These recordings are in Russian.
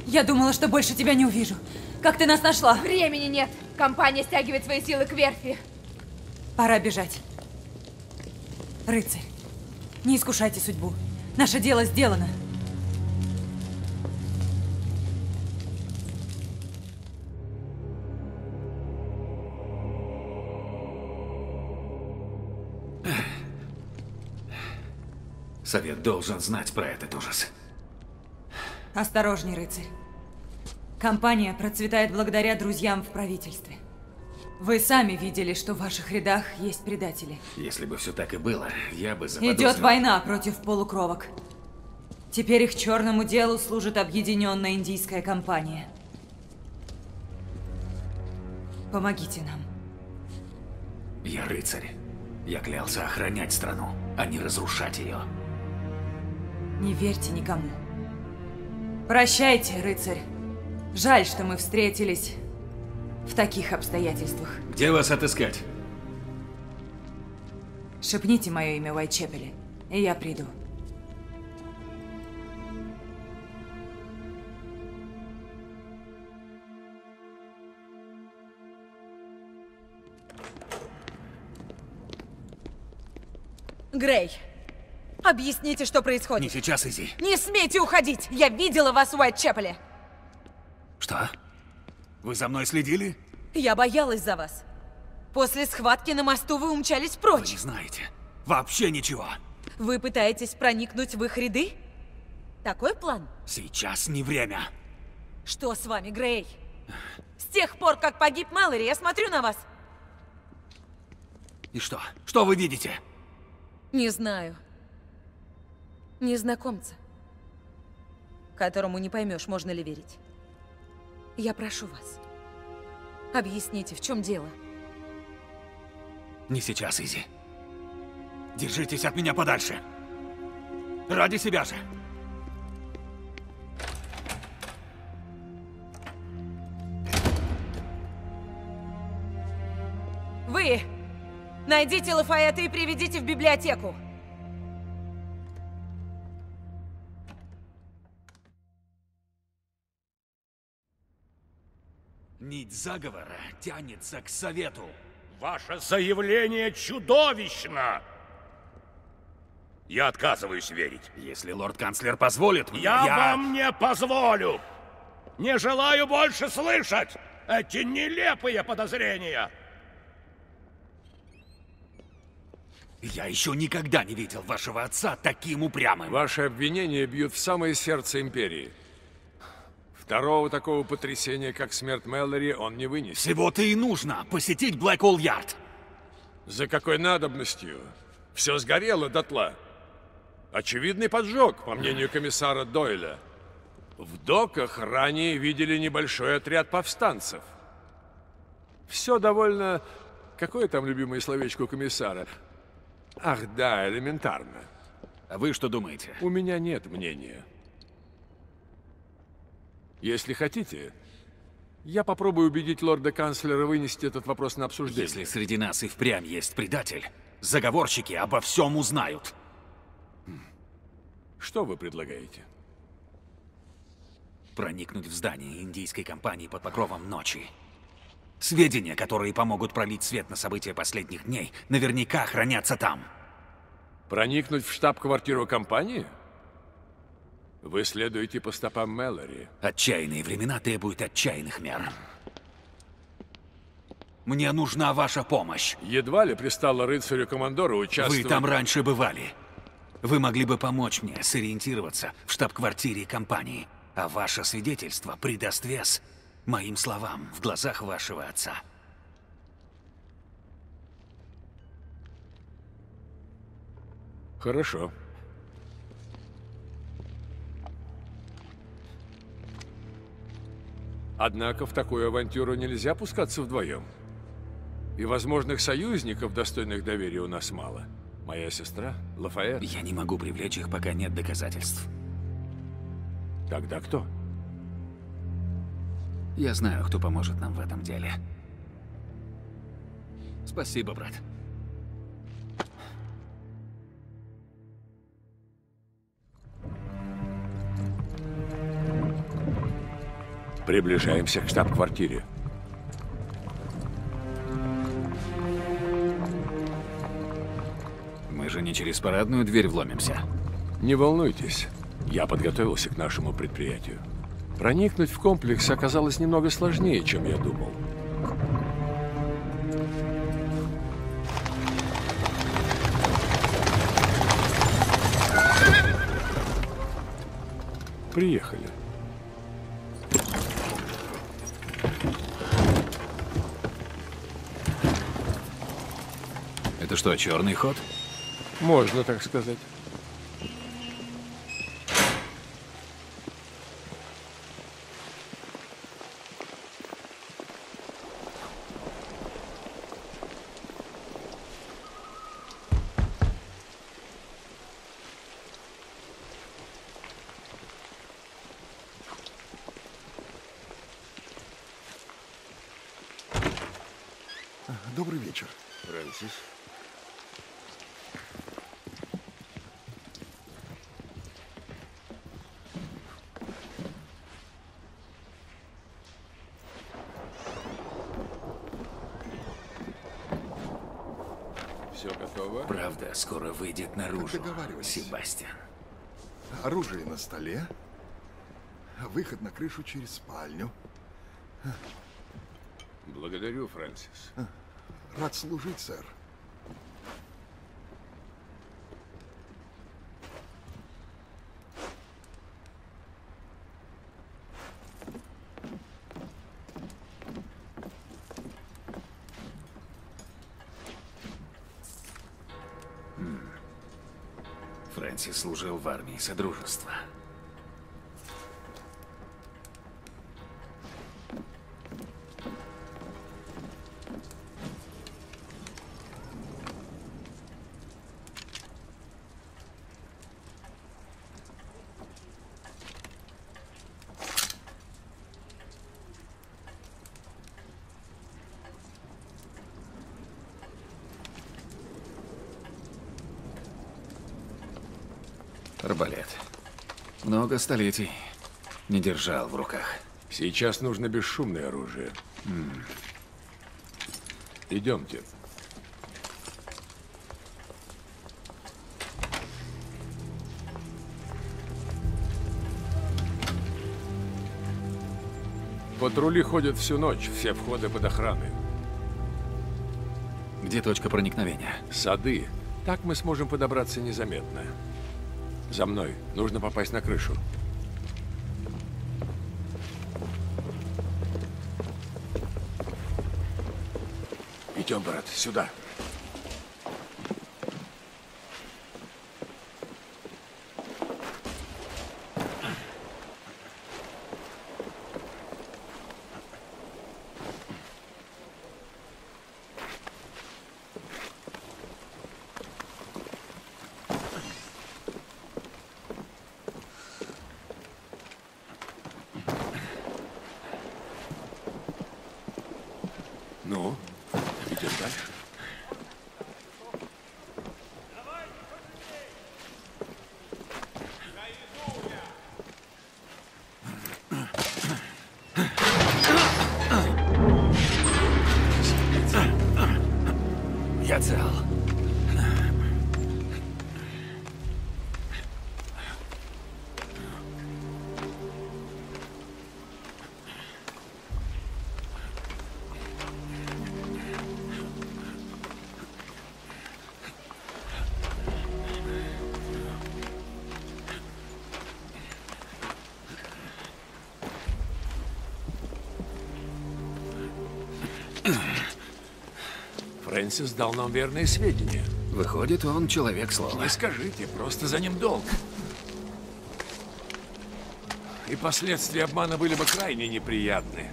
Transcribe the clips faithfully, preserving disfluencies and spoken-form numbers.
Я думала, что больше тебя не увижу. Как ты нас нашла? Времени нет. Компания стягивает свои силы к верфи. Пора бежать. Рыцарь, не искушайте судьбу. Наше дело сделано. Совет должен знать про этот ужас. Осторожней, рыцарь. Компания процветает благодаря друзьям в правительстве. Вы сами видели, что в ваших рядах есть предатели. Если бы все так и было, я бы заподозрил... Идет война против полукровок. Теперь их черному делу служит объединенная индийская компания. Помогите нам. Я рыцарь. Я клялся охранять страну, а не разрушать ее. Не верьте никому. Прощайте, рыцарь. Жаль, что мы встретились в таких обстоятельствах. Где вас отыскать? Шепните мое имя в Уайтчепеле, и я приду. Грей, объясните, что происходит. Не сейчас, Изи. Не смейте уходить! Я видела вас в Уайтчепеле. Что? Вы за мной следили? Я боялась за вас. После схватки на мосту вы умчались Вы прочь. не знаете. Вообще ничего. Вы пытаетесь проникнуть в их ряды? Такой план? Сейчас не время. Что с вами, Грей? С тех пор, как погиб Мэлори, я смотрю на вас. И что? Что вы видите? Не знаю. Незнакомца, которому не поймешь, можно ли верить. Я прошу вас, объясните, в чем дело? Не сейчас, Изи. Держитесь от меня подальше. Ради себя же. Вы найдите Лафаэта и приведите в библиотеку. Нить заговора тянется к совету. Ваше заявление чудовищно! Я отказываюсь верить. Если лорд-канцлер позволит мне, я, я... вам не позволю! Не желаю больше слышать эти нелепые подозрения! Я еще никогда не видел вашего отца таким упрямым. Ваши обвинения бьют в самое сердце Империи. Второго такого потрясения, как смерть Мэлори, он не вынесет. Всего-то и нужно посетить Блэкхолл-Ярд. За какой надобностью? Все сгорело дотла. Очевидный поджог, по мнению комиссара Дойля. В доках ранее видели небольшой отряд повстанцев. Все довольно... Какое там любимое словечко у комиссара? Ах да, элементарно. А вы что думаете? У меня нет мнения. Если хотите, я попробую убедить лорда-канцлера вынести этот вопрос на обсуждение. Если среди нас и впрямь есть предатель, заговорщики обо всем узнают. Что вы предлагаете? Проникнуть в здание индийской компании под покровом ночи. Сведения, которые помогут пролить свет на события последних дней, наверняка хранятся там. Проникнуть в штаб-квартиру компании? Вы следуете по стопам Мэлори. Отчаянные времена требуют отчаянных мер. Мне нужна ваша помощь. Едва ли пристало рыцарю-командору участвовать... Вы там раньше бывали. Вы могли бы помочь мне сориентироваться в штаб-квартире компании, а ваше свидетельство придаст вес моим словам в глазах вашего отца. Хорошо. Однако в такую авантюру нельзя пускаться вдвоем. И возможных союзников, достойных доверия, у нас мало. Моя сестра, Лафаэт. Я не могу привлечь их, пока нет доказательств. Тогда кто? Я знаю, кто поможет нам в этом деле. Спасибо, брат. Приближаемся к штаб-квартире. Мы же не через парадную дверь вломимся. Не волнуйтесь, я подготовился к нашему предприятию. Проникнуть в комплекс оказалось немного сложнее, чем я думал. Приехали. Это что, черный ход? Можно так сказать. Добрый вечер. Фрэнсис. Все готово? Правда скоро выйдет наружу, Как договаривались. Себастьян. Оружие на столе. Выход на крышу через спальню. Благодарю, Фрэнсис. Рад служить, сэр. Фрэнсис служил в армии Содружества. Арбалет. Много столетий не держал в руках. Сейчас нужно бесшумное оружие. М. Идемте. Патрули ходят всю ночь, все входы под охраной. Где точка проникновения? Сады. Так мы сможем подобраться незаметно. За мной. Нужно попасть на крышу. Идем, брат, сюда. Ну, идем дальше. Я цел. Фрэнсис дал нам верные сведения. Выходит, он человек слова. Не скажите, просто за ним долг. И последствия обмана были бы крайне неприятны.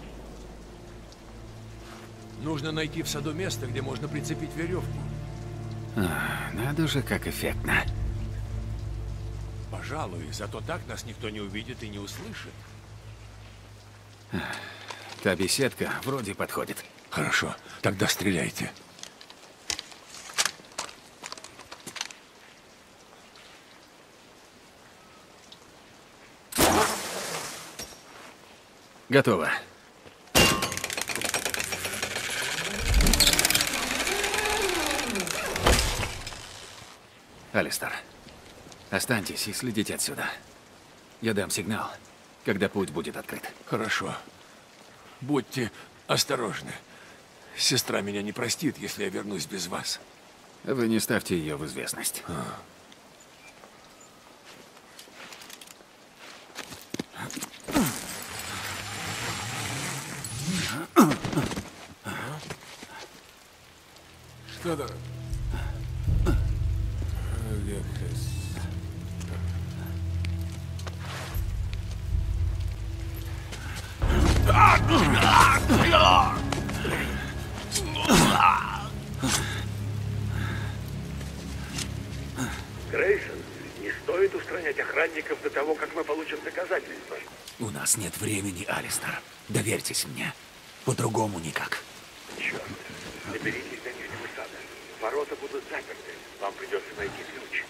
Нужно найти в саду место, где можно прицепить веревку. А, надо же, как эффектно. Пожалуй, зато так нас никто не увидит и не услышит. Та беседка вроде подходит. Хорошо, тогда стреляйте. Готово. Алистер, останьтесь и следите отсюда. Я дам сигнал, когда путь будет открыт. Хорошо. Будьте осторожны. Сестра меня не простит, если я вернусь без вас. Вы не ставьте ее в известность. А. Что-то... Грейсон, не стоит устранять охранников до того, как мы получим доказательства. У нас нет времени, Алистер. Доверьтесь мне. По-другому никак. Черт, доберитесь до Нижнего сада. Ворота будут заперты. Вам придется найти ключ.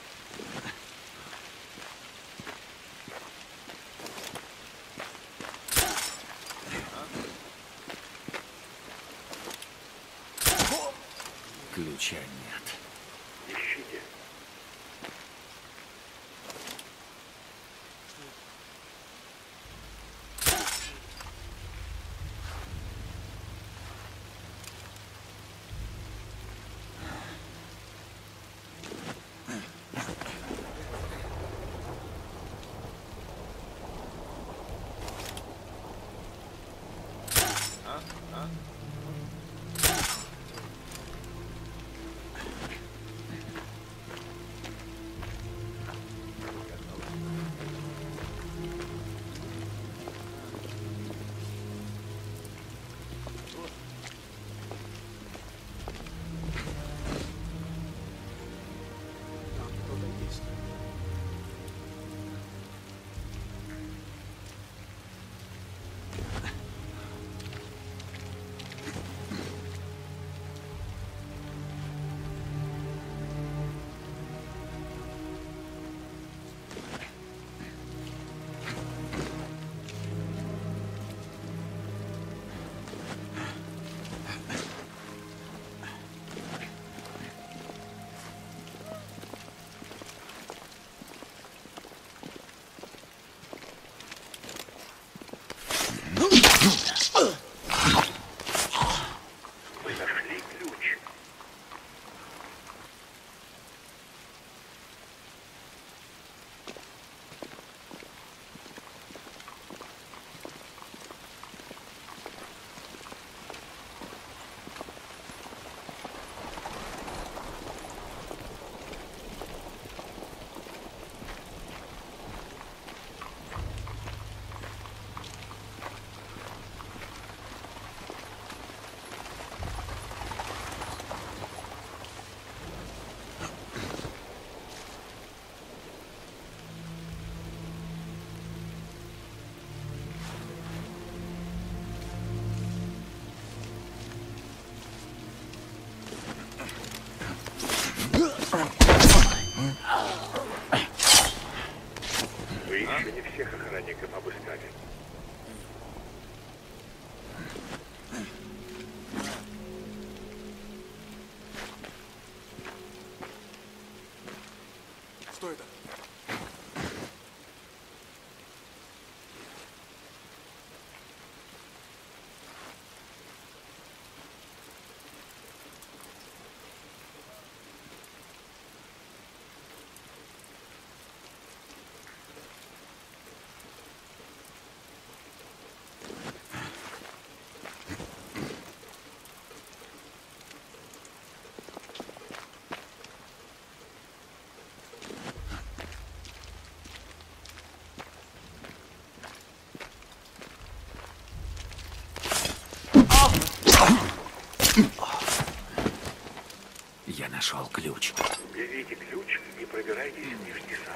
Ключа нет. Ищите. Вы еще не всех охранников обыскали. Что это? Я нашел ключ. Берите ключ и пробирайтесь в Нижний сад.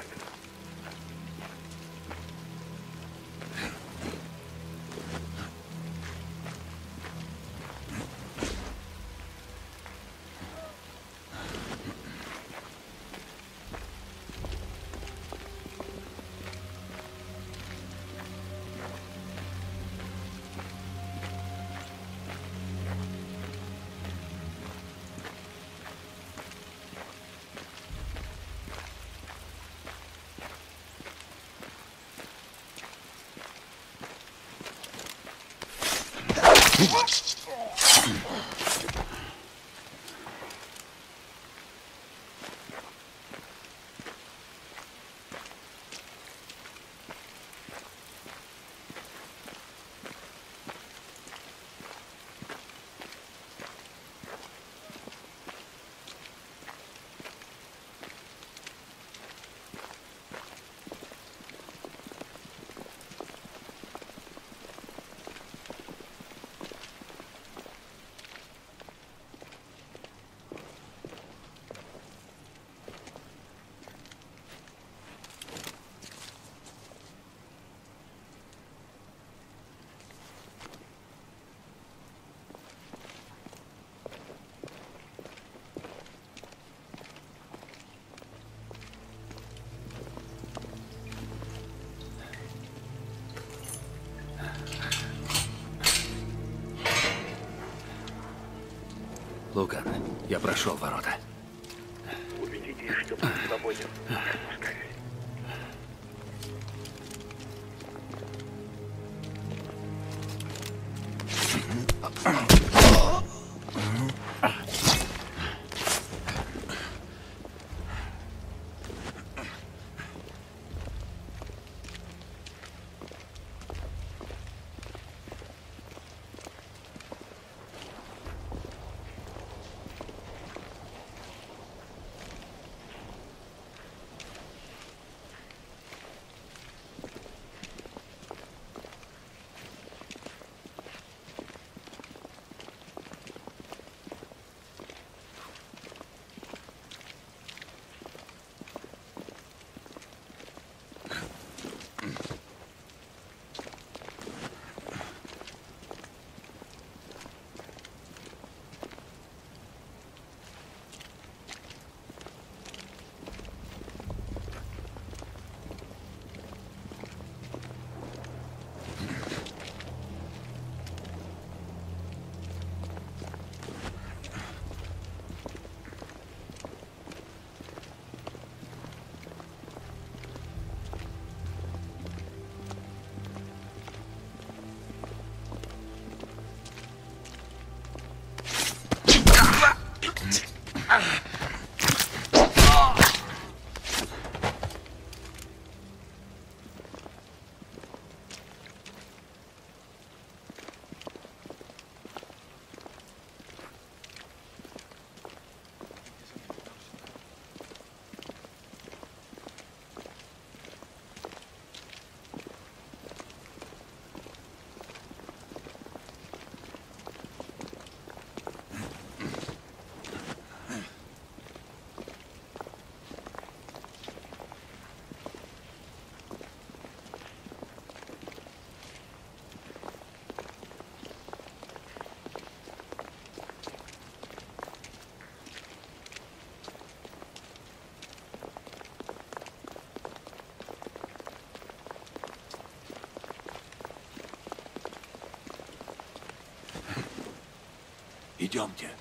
Лукан, я прошел ворота. Убедитесь, что путь свободен. Скорее. Идемте.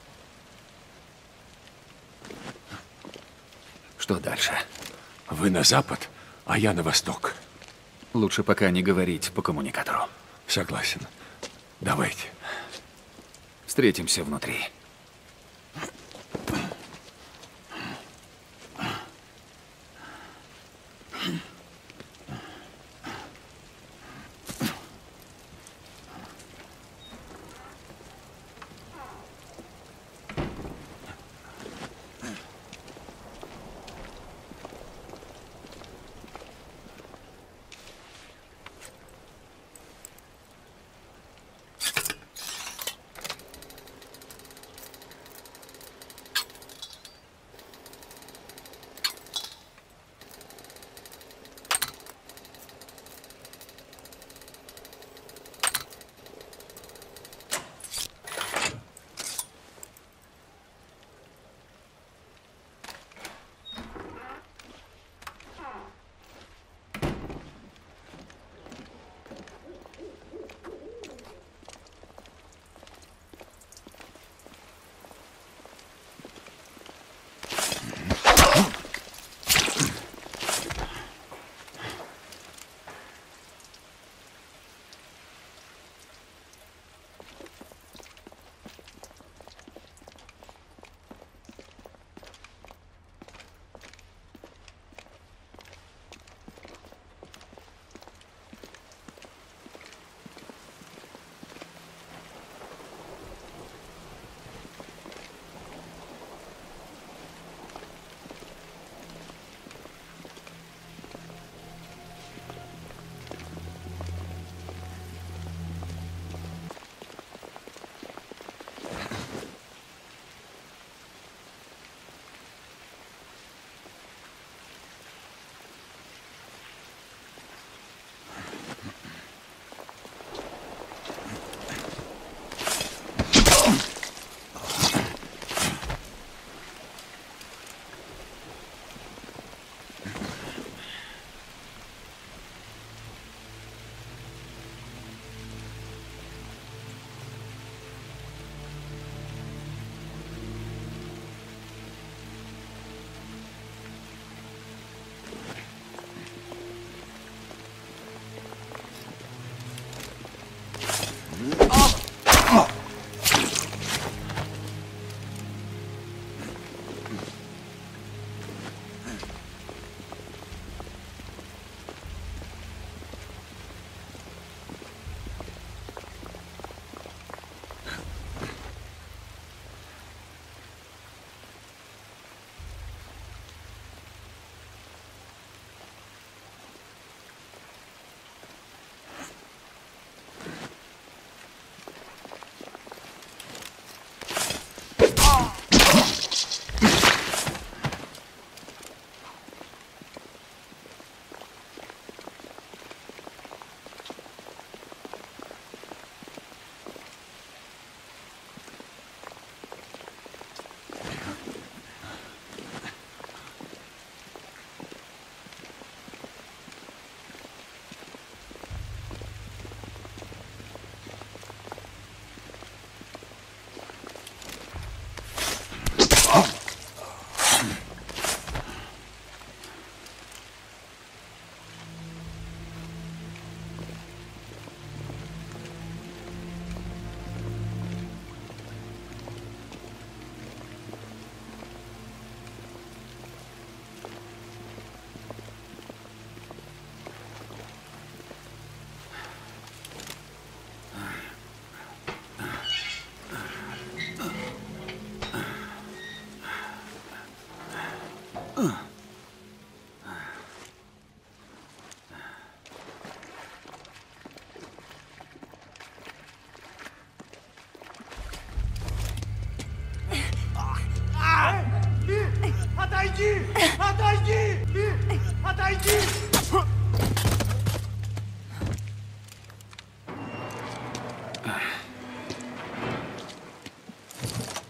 Что дальше? Вы на запад, а я на восток. Лучше пока не говорить по коммуникатору. Согласен. Давайте. Встретимся внутри.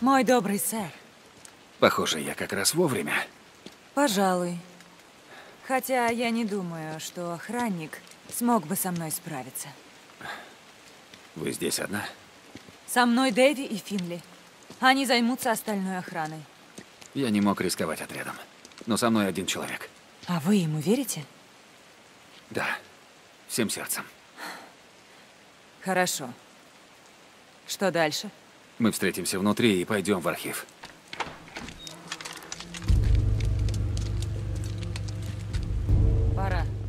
Мой добрый сэр. Похоже, я как раз вовремя. Пожалуй. Хотя я не думаю, что охранник смог бы со мной справиться. Вы здесь одна? Со мной Дэви и Финли. Они займутся остальной охраной. Я не мог рисковать отрядом. Но со мной один человек. А вы ему верите? Да. Всем сердцем. Хорошо. Что дальше? Мы встретимся внутри и пойдем в архив. Пора.